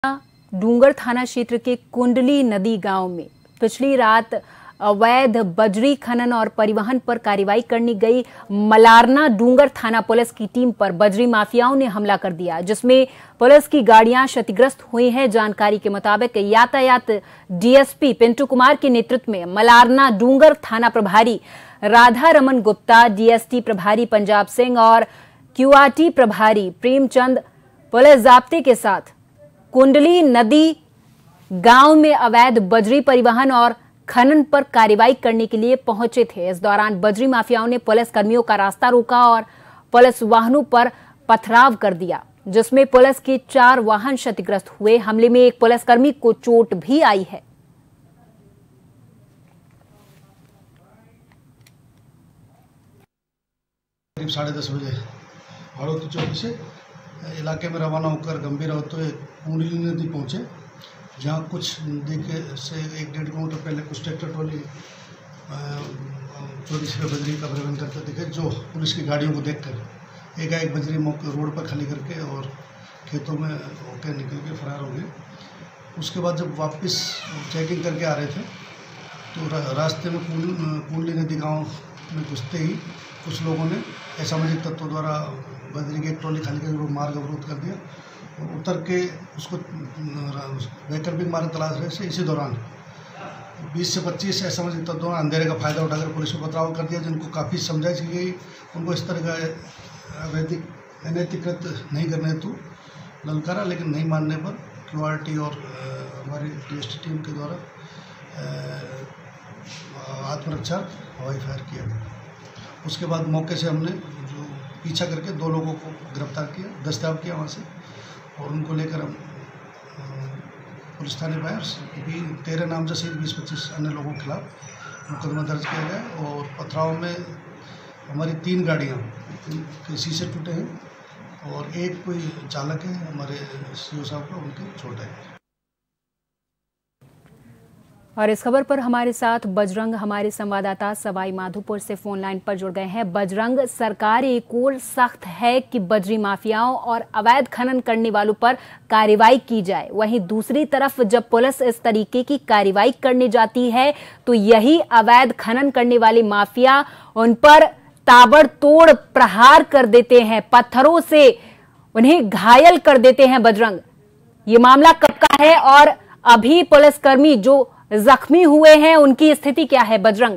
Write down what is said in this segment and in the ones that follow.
डूंगर थाना क्षेत्र के कुंडली नदी गांव में पिछली रात अवैध बजरी खनन और परिवहन पर कार्रवाई करने गई मलारना डूंगर थाना पुलिस की टीम पर बजरी माफियाओं ने हमला कर दिया, जिसमें पुलिस की गाड़ियां क्षतिग्रस्त हुई हैं। जानकारी के मुताबिक यातायात डीएसपी पिंटू कुमार के नेतृत्व में मलारना डूंगर थाना प्रभारी राधा रमन गुप्ता, डीएसटी प्रभारी पंजाब सिंह और क्यूआरटी प्रभारी प्रेमचंद पुलिस जाब्ते के साथ कुंडली नदी गांव में अवैध बजरी परिवहन और खनन पर कार्रवाई करने के लिए पहुंचे थे। इस दौरान बजरी माफियाओं ने पुलिस कर्मियों का रास्ता रोका और पुलिस वाहनों पर पथराव कर दिया, जिसमें पुलिस के 4 वाहन क्षतिग्रस्त हुए। हमले में एक पुलिसकर्मी को चोट भी आई है। करीब 10:30 बजे हड़ौती चौकी से इलाके में रवाना होकर गंभीर होते हुए कुंडली नदी पहुंचे, जहां कुछ नदी के से 1-1.5 किलोमीटर पहले कुछ ट्रैक्टर ट्रॉली चोरी से बजरी का परिवहन करते दिखे, जो पुलिस की गाड़ियों को देखकर एकाएक बजरी मौके रोड पर खाली करके और खेतों में होकर निकल के फरार हो गए। उसके बाद जब वापस चेकिंग करके आ रहे थे तो रास्ते में कुंडली नदी गाँव में घुसते ही कुछ लोगों ने असामाजिक तत्वों द्वारा बजरी की एक ट्रॉली खाली करके मार्ग अवरोध कर दिया और उतर के उसको वैकल्पिक मार्ग तलाश रहे थे। इसी दौरान 20 से 25 असामाजिक तत्वों ने अंधेरे का फायदा उठाकर पुलिस को पथराव कर दिया, जिनको काफ़ी समझाइश की गई। उनको इस तरह का अवैधिक अनैतिकृत नहीं करने हेतु ललकारा, लेकिन नहीं मानने पर क्यूआरटी और हमारी डीएसटी टीम के द्वारा आत्मरक्षा हवाई फायर किया गया। उसके बाद मौके से हमने जो पीछा करके 2 लोगों को गिरफ्तार किया, दस्तयाब किया वहाँ से, और उनको लेकर हम पुलिस थाने में भी 13 नामजद सहित 20-25 अन्य लोगों के खिलाफ मुकदमा दर्ज किया गया। और पथराव में हमारी 3 गाड़ियाँ के शीशे टूटे हैं और एक कोई चालक है हमारे सीओ साहब का, उनके चोट है। और इस खबर पर हमारे साथ बजरंग हमारे संवाददाता सवाई माधोपुर से फोन लाइन पर जुड़ गए हैं। बजरंग, सरकार एक ओर सख्त है कि बजरी माफियाओं और अवैध खनन करने वालों पर कार्रवाई की जाए, वहीं दूसरी तरफ जब पुलिस इस तरीके की कार्रवाई करने जाती है तो यही अवैध खनन करने वाले माफिया उन पर ताबड़तोड़ प्रहार कर देते हैं, पत्थरों से उन्हें घायल कर देते हैं। बजरंग, ये मामला कब का है और अभी पुलिसकर्मी जो जख्मी हुए हैं उनकी स्थिति क्या है? बजरंग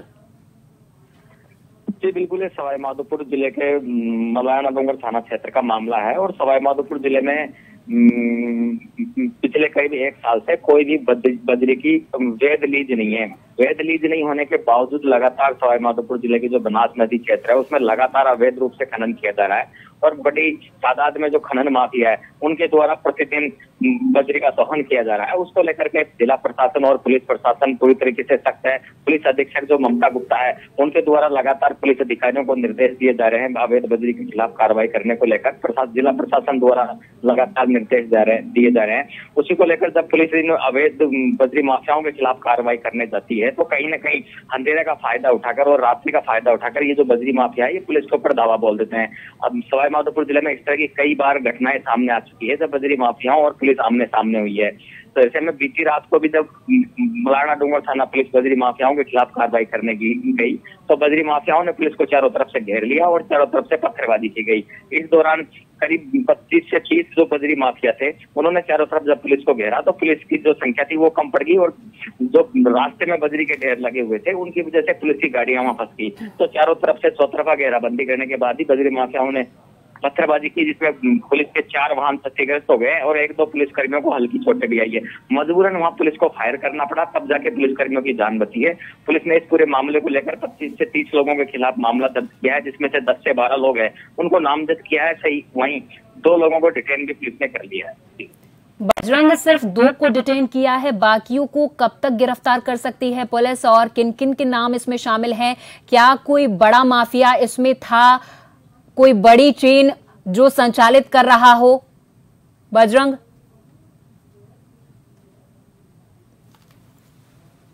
जी बिल्कुल, ये सवाई माधोपुर जिले के मलारना डूंगर थाना क्षेत्र का मामला है। और सवाई माधोपुर जिले में पिछले करीब 1 साल से कोई भी बजरी की वैध लीज नहीं है। वैध लीज नहीं होने के बावजूद लगातार सवाई माधोपुर जिले की जो बनास नदी क्षेत्र है उसमें लगातार अवैध रूप से खनन किया जा रहा है और बड़ी तादाद में जो खनन माफिया है उनके द्वारा प्रतिदिन बजरी का दोहन किया जा रहा है। उसको लेकर के जिला प्रशासन और पुलिस प्रशासन पूरी तरीके से सख्त है। पुलिस अधीक्षक जो ममता गुप्ता है उनके द्वारा लगातार पुलिस अधिकारियों को निर्देश दिए जा रहे हैं अवैध बजरी के खिलाफ कार्रवाई करने को लेकर। जिला प्रशासन द्वारा लगातार निर्देश दिए जा रहे हैं। उसी को लेकर जब पुलिस इन अवैध बजरी माफियाओं के खिलाफ कार्रवाई करने जाती है तो कहीं न कहीं अंधेरे का फायदा उठाकर और रात्रि का फायदा उठाकर ये जो बजरी माफिया है ये पुलिस के ऊपर दावा बोल देते हैं। अब सवाई माधोपुर जिले में इस तरह की कई बार घटनाएं सामने आ चुकी है जब बजरी माफियाओं और पुलिस आमने सामने हुई है। तो ऐसे में बीती रात को भी जब मलारना डूंगर थाना पुलिस बजरी माफियाओं के खिलाफ कार्रवाई करने गई तो बजरी माफियाओं ने पुलिस को चारों तरफ से घेर लिया और चारों तरफ से पत्थरबाजी की गई। इस दौरान करीब 25 से 30 जो बजरी माफिया थे उन्होंने चारों तरफ जब पुलिस को घेरा तो पुलिस की जो संख्या थी वो कम पड़ गई और जो रास्ते में बजरी के ढेर लगे हुए थे उनकी वजह से पुलिस की गाड़ियां वहां फंस गई। तो चारों तरफ से चौतरफा घेराबंदी करने के बाद ही बजरी माफियाओं ने पत्थरबाजी की, जिसमें पुलिस के 4 वाहन क्षतिग्रस्त हो गए और 1-2 पुलिसकर्मियों को हल्की चोटें भी आई है। मजबूरन वहां पुलिस को फायर करना पड़ा, तब जाके पुलिसकर्मियों की जान बची है। पुलिस ने इस पूरे मामले को लेकर 25 से 30 लोगों के खिलाफ मामला दर्ज किया है, जिसमें से 10 से 12 लोग हैं उनको नामजद किया है। सही वहीं 2 लोगों को डिटेन भी पुलिस ने कर लिया है। बजरंग, सिर्फ 2 को डिटेन किया है, बाकियों को कब तक गिरफ्तार कर सकती है पुलिस और किन किन के नाम इसमें शामिल हैं? क्या कोई बड़ा माफिया इसमें था, कोई बड़ी चेन जो संचालित कर रहा हो? बजरंग,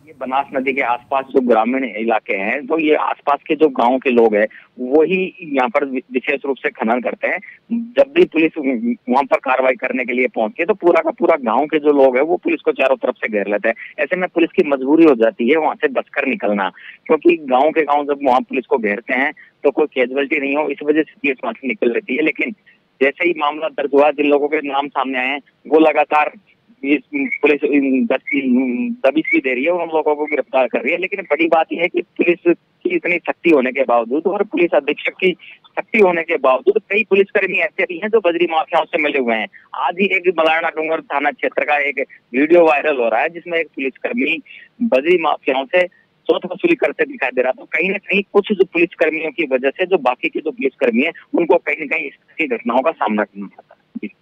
ये बनास नदी के आसपास जो ग्रामीण इलाके हैं, तो ये आसपास के जो गांव के लोग हैं वही यहाँ पर विशेष रूप से खनन करते हैं। जब भी पुलिस वहां पर कार्रवाई करने के लिए पहुंचती है तो पूरा का पूरा गांव के जो लोग हैं वो पुलिस को चारों तरफ से घेर लेते हैं। ऐसे में पुलिस की मजबूरी हो जाती है वहां से बचकर निकलना, क्योंकि गाँव के गाँव जब वहां पुलिस को घेरते हैं तो कोई कैजुअलिटी नहीं हो, इस वजह से पुलिस वहां से निकल लेती है। लेकिन जैसे ही मामला दर्ज हुआ, जिन लोगों के नाम सामने आए हैं वो लगातार पुलिस दबिश भी दे रही है, उन लोगों को गिरफ्तार कर रही है। लेकिन बड़ी बात यह है कि पुलिस की इतनी शक्ति होने के बावजूद और पुलिस अधीक्षक की शक्ति होने के बावजूद कई पुलिसकर्मी ऐसे भी हैं जो बजरी माफियाओं से मिले हुए हैं। आज ही एक मलारना डूंगर थाना क्षेत्र का एक वीडियो वायरल हो रहा है जिसमें एक पुलिसकर्मी बजरी माफियाओं से चौथ वसूली करते दिखाई दे रहा। तो कहीं ना कहीं कुछ जो पुलिसकर्मियों की वजह से जो बाकी के जो पुलिसकर्मी है उनको कहीं ना कहीं इस तरह की घटनाओं का सामना करना पड़ता है।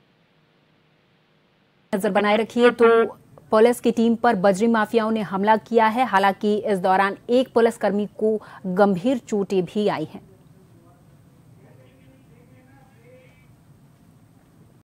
नजर बनाए रखिए। तो पुलिस की टीम पर बजरी माफियाओं ने हमला किया है। हालांकि इस दौरान एक पुलिसकर्मी को गंभीर चोटें भी आई हैं।